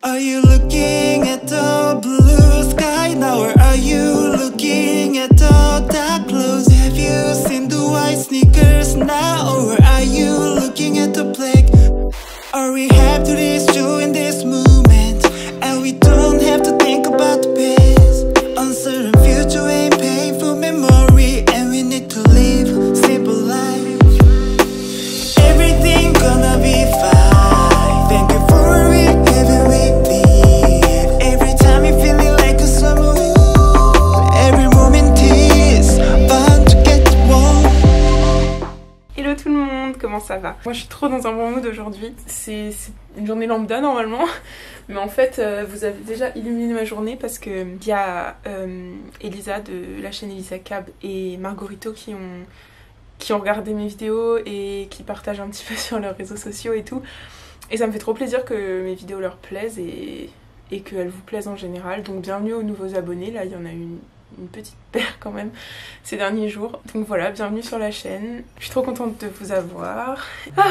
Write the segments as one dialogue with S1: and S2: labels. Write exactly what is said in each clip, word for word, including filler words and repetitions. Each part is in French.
S1: Are you looking at the blue sky now, or are you looking at the dark clothes? Have you seen the white sneakers now, or are you looking at the black? Are we happy to this joy in this moment, and we don't have to think about the past? Uncertain future ain't painful memory, and we need to live simple life. Everything gonna be fine. Thank you for having with me. Every time you're feeling like a summer, every moment is bound to get warm.
S2: Hello tout le monde, comment ça va? Moi je suis trop dans un bon mood aujourd'hui. C'est une journée lambda normalement, mais en fait euh, vous avez déjà illuminé ma journée parce que il y a euh, Elisa de la chaîne Elisa Cab et Margorito qui ont qui ont regardé mes vidéos et qui partagent un petit peu sur leurs réseaux sociaux et tout. Et ça me fait trop plaisir que mes vidéos leur plaisent et, et qu'elles vous plaisent en général. Donc bienvenue aux nouveaux abonnés, là il y en a une, une petite paire quand même ces derniers jours. Donc voilà, bienvenue sur la chaîne. Je suis trop contente de vous avoir. Ah,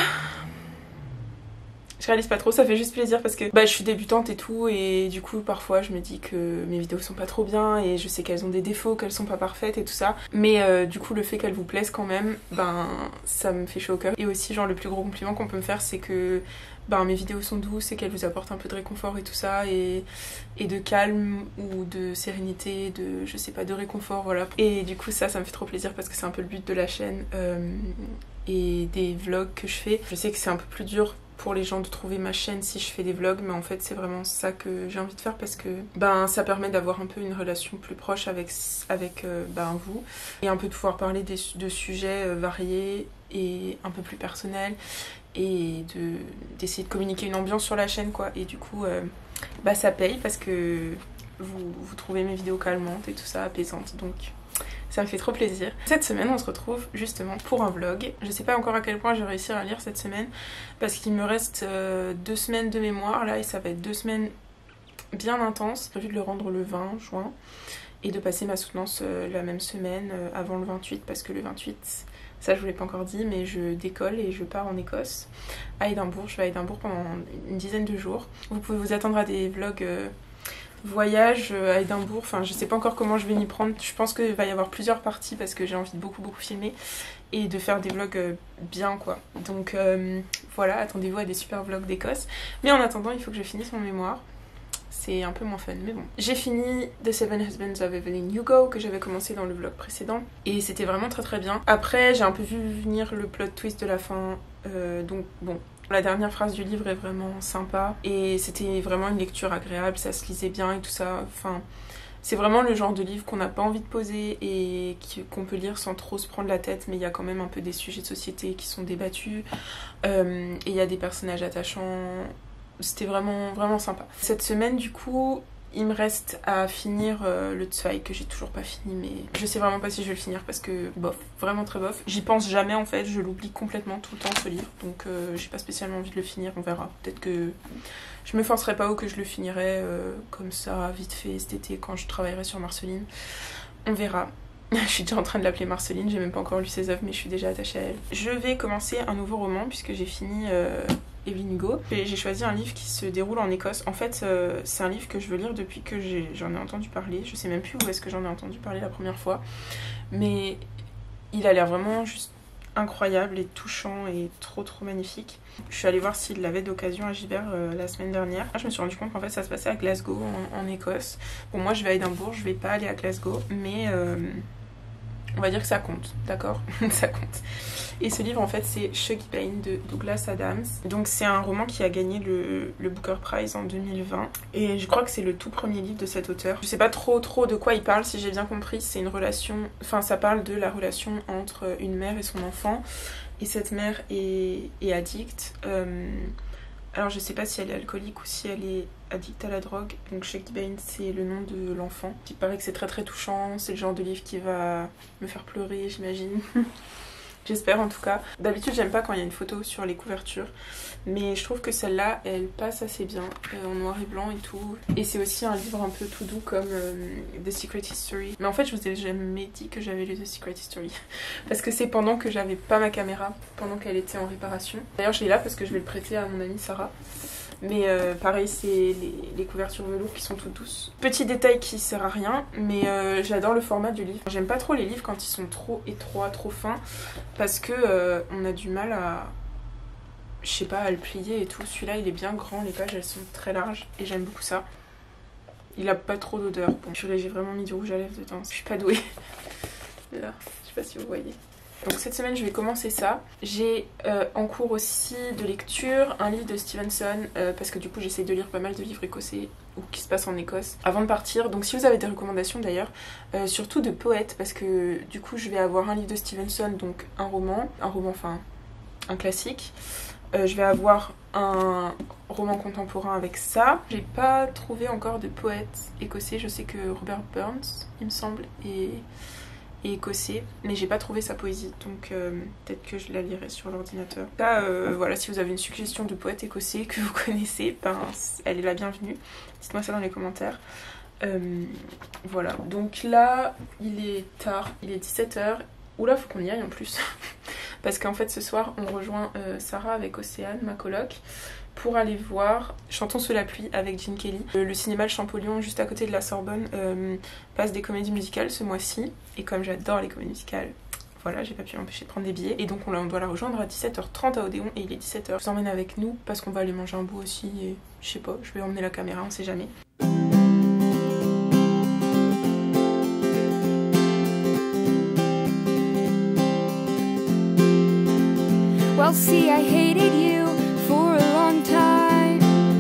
S2: je réalise pas trop, ça fait juste plaisir parce que bah, je suis débutante et tout, et du coup parfois je me dis que mes vidéos sont pas trop bien et je sais qu'elles ont des défauts, qu'elles sont pas parfaites et tout ça, mais euh, du coup le fait qu'elles vous plaisent quand même, ben ça me fait chaud au cœur. Et aussi genre le plus gros compliment qu'on peut me faire, c'est que ben, mes vidéos sont douces et qu'elles vous apportent un peu de réconfort et tout ça, et, et de calme ou de sérénité, de je sais pas, de réconfort, voilà. Et du coup ça, ça me fait trop plaisir parce que c'est un peu le but de la chaîne euh, et des vlogs que je fais. Je sais que c'est un peu plus dur pour les gens de trouver ma chaîne si je fais des vlogs, mais en fait c'est vraiment ça que j'ai envie de faire parce que ben ça permet d'avoir un peu une relation plus proche avec, avec euh, ben, vous, et un peu de pouvoir parler des, de sujets euh, variés et un peu plus personnels, et de d'essayer de communiquer une ambiance sur la chaîne quoi. Et du coup euh, bah ça paye parce que vous, vous trouvez mes vidéos calmantes et tout ça, apaisantes, donc ça me fait trop plaisir. Cette semaine on se retrouve justement pour un vlog. Je sais pas encore à quel point je vais réussir à lire cette semaine parce qu'il me reste euh, deux semaines de mémoire là, et ça va être deux semaines bien intenses. J'ai prévu de le rendre le vingt juin et de passer ma soutenance euh, la même semaine euh, avant le vingt-huit, parce que le vingt-huit, ça je vous l'ai pas encore dit, mais je décolle et je pars en Écosse, à Édimbourg. Je vais à Édimbourg pendant une dizaine de jours. Vous pouvez vous attendre à des vlogs euh, voyage à Édimbourg, enfin je sais pas encore comment je vais m'y prendre. Je pense qu'il va y avoir plusieurs parties parce que j'ai envie de beaucoup beaucoup filmer et de faire des vlogs euh, bien quoi. Donc euh, voilà, attendez-vous à des super vlogs d'Écosse. Mais en attendant, il faut que je finisse mon mémoire. C'est un peu moins fun, mais bon. J'ai fini The Seven Husbands of Evelyn Hugo, que j'avais commencé dans le vlog précédent, et c'était vraiment très très bien. Après j'ai un peu vu venir le plot twist de la fin, euh, donc bon. La dernière phrase du livre est vraiment sympa et c'était vraiment une lecture agréable, ça se lisait bien et tout ça. Enfin, c'est vraiment le genre de livre qu'on n'a pas envie de poser et qu'on peut lire sans trop se prendre la tête, mais il y a quand même un peu des sujets de société qui sont débattus, euh, et il y a des personnages attachants. C'était vraiment vraiment sympa. Cette semaine du coup, il me reste à finir euh, le Zweig, que j'ai toujours pas fini, mais je sais vraiment pas si je vais le finir parce que bof, vraiment très bof. J'y pense jamais en fait, je l'oublie complètement tout le temps ce livre, donc euh, j'ai pas spécialement envie de le finir, on verra. Peut-être que je me forcerai pas ou que je le finirai euh, comme ça vite fait cet été quand je travaillerai sur Marceline. On verra. Je suis déjà en train de l'appeler Marceline, j'ai même pas encore lu ses œuvres mais je suis déjà attachée à elle. Je vais commencer un nouveau roman puisque j'ai fini euh, Evelyn Hugo. J'ai choisi un livre qui se déroule en Écosse. En fait euh, c'est un livre que je veux lire depuis que j'en ai, ai entendu parler. Je sais même plus où est-ce que j'en ai entendu parler la première fois, mais il a l'air vraiment juste incroyable et touchant et trop trop magnifique. Je suis allée voir s'il l'avait d'occasion à Gibert euh, la semaine dernière. Je me suis rendu compte qu'en fait ça se passait à Glasgow en, en Écosse. Bon, moi je vais à Édimbourg, je vais pas aller à Glasgow, mais euh, on va dire que ça compte, d'accord? Ça compte. Et ce livre en fait c'est Shuggie Bain de Douglas Adams. Donc c'est un roman qui a gagné le, le Booker Prize en deux mille vingt. Et je crois que c'est le tout premier livre de cet auteur. Je sais pas trop trop de quoi il parle, si j'ai bien compris. C'est une relation, enfin ça parle de la relation entre une mère et son enfant. Et cette mère est, est addicte. Euh, alors je sais pas si elle est alcoolique ou si elle est addict à la drogue. Donc Shuggie Bain c'est le nom de l'enfant. Il paraît que c'est très très touchant. C'est le genre de livre qui va me faire pleurer, j'imagine. J'espère en tout cas. D'habitude j'aime pas quand il y a une photo sur les couvertures, mais je trouve que celle-là elle passe assez bien euh, en noir et blanc et tout. Et c'est aussi un livre un peu tout doux comme euh, The Secret History. Mais en fait je vous ai jamais dit que j'avais lu The Secret History parce que c'est pendant que j'avais pas ma caméra, pendant qu'elle était en réparation. D'ailleurs je l'ai là parce que je vais le prêter à mon amie Sarah. Mais euh, pareil, c'est les, les couvertures velours qui sont toutes douces. Petit détail qui sert à rien, mais euh, j'adore le format du livre. J'aime pas trop les livres quand ils sont trop étroits, trop fins, parce que euh, on a du mal à... je sais pas, à le plier et tout. Celui-là, il est bien grand, les pages elles sont très larges et j'aime beaucoup ça. Il a pas trop d'odeur. Bon, purée, j'ai vraiment mis du rouge à lèvres dedans. Je suis pas douée. Là, je sais pas si vous voyez. Donc cette semaine, je vais commencer ça. J'ai euh, en cours aussi de lecture un livre de Stevenson, euh, parce que du coup, j'essaie de lire pas mal de livres écossais ou qui se passent en Écosse avant de partir. Donc si vous avez des recommandations d'ailleurs, euh, surtout de poètes, parce que du coup, je vais avoir un livre de Stevenson, donc un roman, un roman, enfin, un classique. Euh, je vais avoir un roman contemporain avec ça. J'ai pas trouvé encore de poète écossais. Je sais que Robert Burns, il me semble, est, est écossais, mais j'ai pas trouvé sa poésie, donc euh, peut-être que je la lirai sur l'ordinateur. Là, euh, voilà, si vous avez une suggestion de poète écossais que vous connaissez, ben, elle est la bienvenue. Dites-moi ça dans les commentaires. Euh, voilà, donc là, il est tard, il est dix-sept heures. Oula, faut qu'on y aille en plus. Parce qu'en fait, ce soir, on rejoint euh, Sarah avec Océane, ma coloc, pour aller voir Chantons sous la pluie avec Gene Kelly. Euh, le cinéma Le Champollion, juste à côté de la Sorbonne, euh, passe des comédies musicales ce mois-ci. Et comme j'adore les comédies musicales, voilà, j'ai pas pu m'empêcher de prendre des billets. Et donc, on, on doit la rejoindre à dix-sept heures trente à Odéon et il est dix-sept heures. Je vous emmène avec nous parce qu'on va aller manger un bout aussi. Et je sais pas, je vais emmener la caméra, on sait jamais.
S3: Well, see, I hated you for a long time.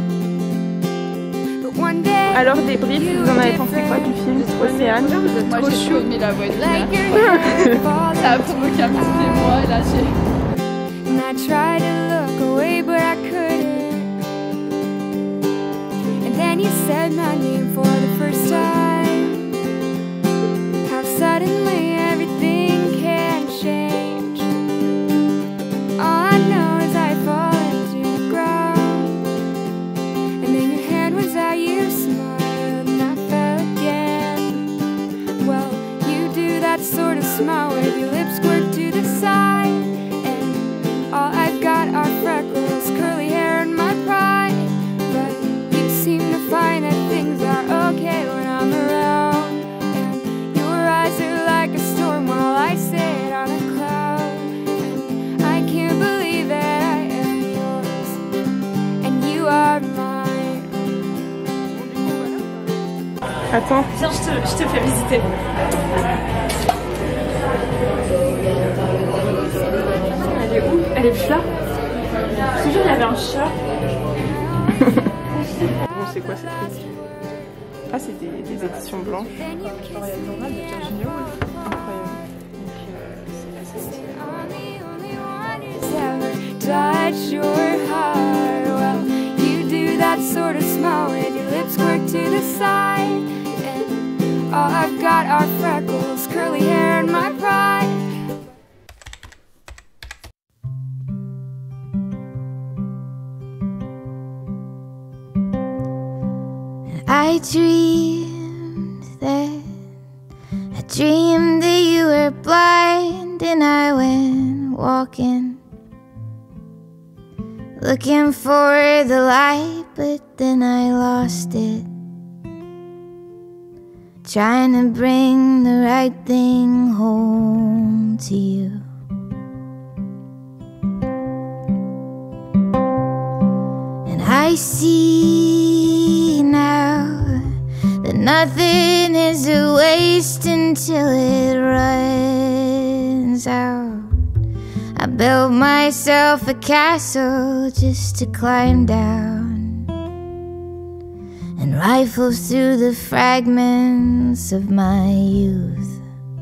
S3: But one day,
S2: alors, débrief, vous en avez pensé quoi du film Océane?
S4: Moi
S2: Trop
S4: j'ai
S2: chou.
S4: trop aimé la voix de
S3: like
S4: Claire.
S3: your hair falling
S4: Ça a provoqué un petit émoi et là j'ai...
S3: and I tried to look away, but I couldn't. And then you said my name for the first time. How suddenly everything can change. All I know is I fall into the ground. And then your hand was out, you smiled, and I fell again. Well, you do that sort of smile where your lips squirt to the side. And all I've got are freckles, curly hair, and my pride. But you seem to find that things are okay when I'm around. And your eyes are like a storm while I sit on a cloud. And I can't believe that I am yours and you are mine.
S2: Attends, viens, je te, je te fais visiter. Elle est où? Elle est plus là? Je te jure, il y avait un chat. Bon, c'est quoi cette truc? Ah, c'est des, des éditions blanches. Genre, il y a le journal de Virginia Woolf. Incroyable. Donc, euh, c'est assez stylé.
S3: I'm the only one who's ever touched your heart. Well, you do that sort of smile with your lips squirt to the side. And all I've got are freckles, curly hair, and my pride. I dreamed that I dreamed that you were blind, and I went walking looking for the light, but then I lost it, trying to bring the right thing home to you. And I see now that nothing is a waste until it runs out. I built myself a castle just to climb down and rifle through the fragments of my youth.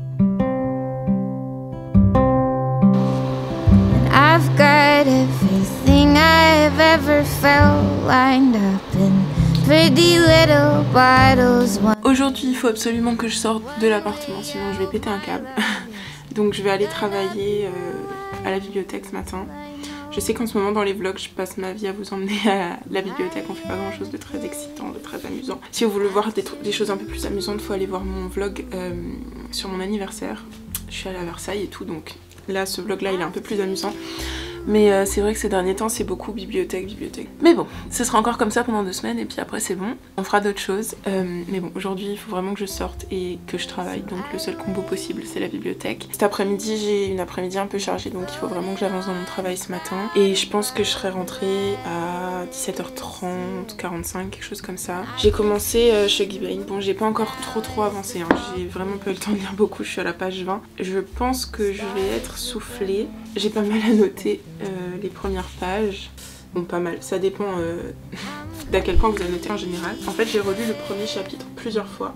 S3: And I've got everything I've ever felt lined up in pretty little bottles.
S2: Aujourd'hui, il faut absolument que je sorte de l'appartement, sinon je vais péter un câble. Donc je vais aller travailler euh, à la bibliothèque ce matin. Je sais qu'en ce moment dans les vlogs, je passe ma vie à vous emmener à la bibliothèque. On fait pas grand chose de très excitant, de très amusant. Si vous voulez voir des, des choses un peu plus amusantes, il faut aller voir mon vlog euh, sur mon anniversaire. Je suis allée à Versailles et tout, donc là ce vlog là il est un peu plus amusant. Mais euh, c'est vrai que ces derniers temps c'est beaucoup bibliothèque, bibliothèque. Mais bon, ce sera encore comme ça pendant deux semaines et puis après c'est bon, on fera d'autres choses. Euh, mais bon, aujourd'hui il faut vraiment que je sorte et que je travaille, donc le seul combo possible c'est la bibliothèque. Cet après-midi j'ai une après-midi un peu chargée, donc il faut vraiment que j'avance dans mon travail ce matin. Et je pense que je serai rentrée à dix-sept heures trente, quarante-cinq, quelque chose comme ça. J'ai commencé euh, chez Gibain. Bon, j'ai pas encore trop trop avancé, hein. J'ai vraiment pas eu le temps de lire beaucoup, je suis à la page vingt. Je pense que je vais être soufflée. J'ai pas mal à noter euh, les premières pages. Bon, pas mal, ça dépend euh, d'à quel point vous avez noté en général. En fait, j'ai relu le premier chapitre plusieurs fois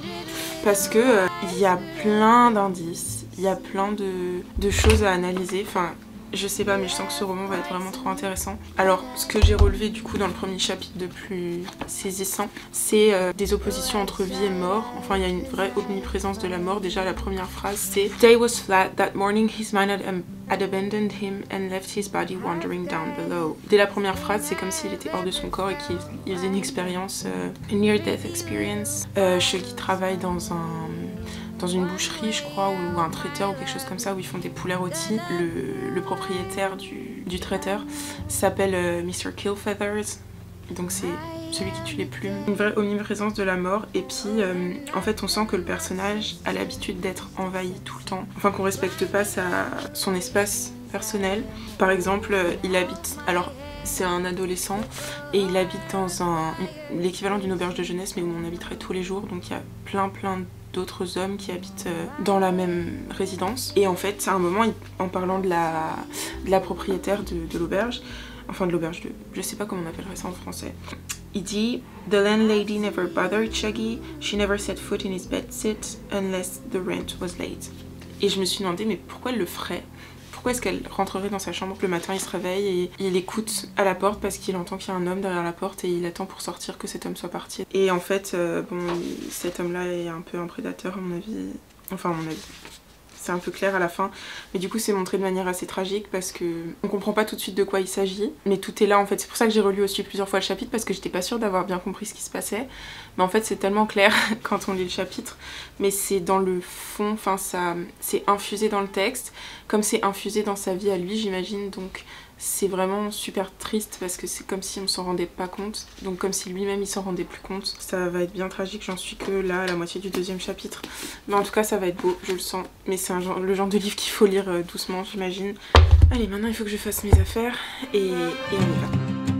S2: parce que euh, il y a plein d'indices, il y a plein de, de choses à analyser. Enfin, je sais pas, mais je sens que ce roman va être vraiment trop intéressant. Alors, ce que j'ai relevé du coup dans le premier chapitre de plus saisissant, c'est euh, des oppositions entre vie et mort. Enfin, il y a une vraie omniprésence de la mort. Déjà, la première phrase, c'est « Day was flat, that morning his mind had, um, had abandoned him and left his body wandering down below ». Dès la première phrase, c'est comme s'il était hors de son corps et qu'il faisait une expérience, euh, une near-death experience. Euh, Shuggy travaille dans un... dans une boucherie je crois, ou un traiteur ou quelque chose comme ça, où ils font des poulets rôtis. Le, le propriétaire du, du traiteur s'appelle euh, mister Killfeathers, donc c'est celui qui tue les plumes. Une vraie omniprésence de la mort, et puis euh, en fait on sent que le personnage a l'habitude d'être envahi tout le temps, enfin qu'on respecte pas sa, son espace personnel. Par exemple, euh, il habite, alors c'est un adolescent et il habite dans un l'équivalent d'une auberge de jeunesse, mais où on habiterait tous les jours, donc il y a plein plein de d'autres hommes qui habitent dans la même résidence. Et en fait, à un moment, en parlant de la, de la propriétaire de, de l'auberge, enfin de l'auberge de... je sais pas comment on appellerait ça en français, il dit « The landlady never bothered Shuggy, she never set foot in his bedsit unless the rent was late ». Et je me suis demandé, mais pourquoi elle le ferait ? Pourquoi est-ce qu'elle rentrerait dans sa chambre le matin, il se réveille et il écoute à la porte parce qu'il entend qu'il y a un homme derrière la porte et il attend pour sortir que cet homme soit parti. Et en fait, euh, bon, cet homme-là est un peu un prédateur à mon avis. Enfin, à mon avis. C'est un peu clair à la fin, mais du coup c'est montré de manière assez tragique parce que on comprend pas tout de suite de quoi il s'agit, mais tout est là en fait. C'est pour ça que j'ai relu aussi plusieurs fois le chapitre, parce que j'étais pas sûre d'avoir bien compris ce qui se passait, mais en fait c'est tellement clair quand on lit le chapitre, mais c'est dans le fond, enfin ça c'est infusé dans le texte, comme c'est infusé dans sa vie à lui j'imagine, donc c'est vraiment super triste parce que c'est comme si on s'en rendait pas compte, donc comme si lui-même il s'en rendait plus compte. Ça va être bien tragique, j'en suis que là à la moitié du deuxième chapitre, mais en tout cas ça va être beau, je le sens, mais c'est genre, le genre de livre qu'il faut lire euh, doucement j'imagine. Allez, maintenant il faut que je fasse mes affaires et, et on y va.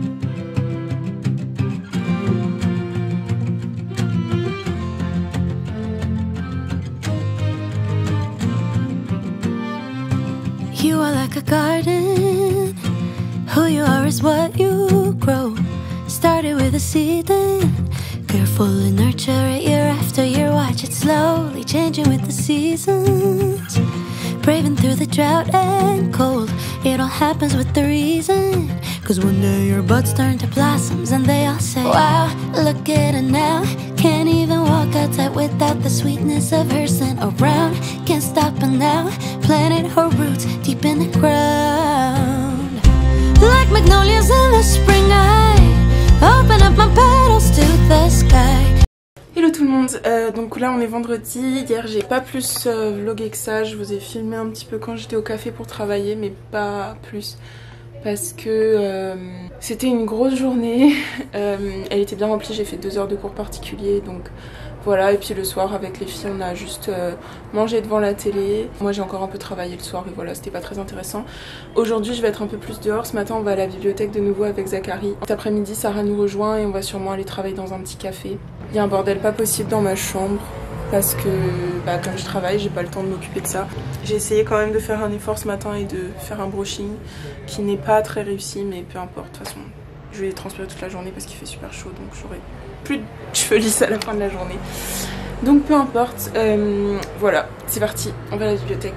S5: You are like a garden, who you are is what you grow. Started with a seed and carefully nurture it year after year. Watch it slowly changing with the seasons, braving through the drought and cold. It all happens with the reason, cause one day your buds turn to blossoms and they all say, wow, look at her now. Can't even walk outside without the sweetness of her scent around. Can't stop her now, planted her roots deep in the ground. Like magnolias in the spring, I open up my petals to the sky.
S2: Hello tout le monde, euh, donc là on est vendredi. Hier j'ai pas plus euh, vlogué que ça, je vous ai filmé un petit peu quand j'étais au café pour travailler, mais pas plus. Parce que euh, c'était une grosse journée, euh, elle était bien remplie, j'ai fait deux heures de cours particuliers, donc voilà. Et puis le soir avec les filles on a juste euh, mangé devant la télé. Moi j'ai encore un peu travaillé le soir et voilà, c'était pas très intéressant. Aujourd'hui je vais être un peu plus dehors, ce matin on va à la bibliothèque de nouveau avec Zachary. Cet après-midi Sarah nous rejoint et on va sûrement aller travailler dans un petit café. Il y a un bordel pas possible dans ma chambre, parce que bah, comme je travaille, j'ai pas le temps de m'occuper de ça. J'ai essayé quand même de faire un effort ce matin et de faire un brushing qui n'est pas très réussi, mais peu importe, de toute façon je vais transpirer toute la journée parce qu'il fait super chaud, donc j'aurai plus de cheveux lisses à la fin de la journée. Donc peu importe, euh, voilà, c'est parti, on va à la bibliothèque.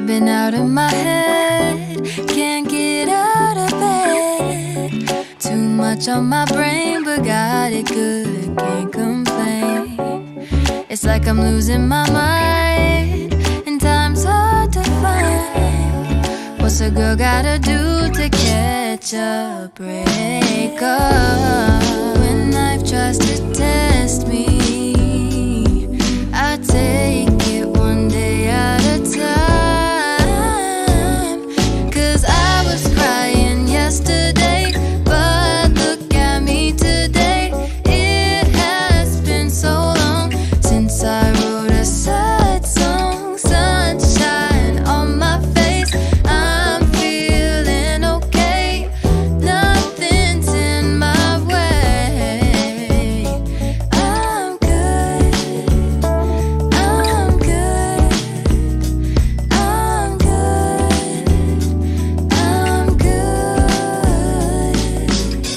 S5: I've been out of my head, can't get out of bed. Too much on my brain, but got it good, can't complain. It's like I'm losing my mind, and time's hard to find. What's a girl gotta do to catch a break up?